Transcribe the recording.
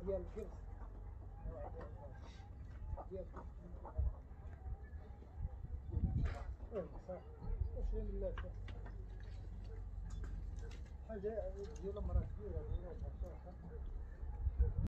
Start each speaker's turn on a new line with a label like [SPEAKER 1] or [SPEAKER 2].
[SPEAKER 1] ديال الكرس ديال صح واش هي من حاجه ديال المراه كبيره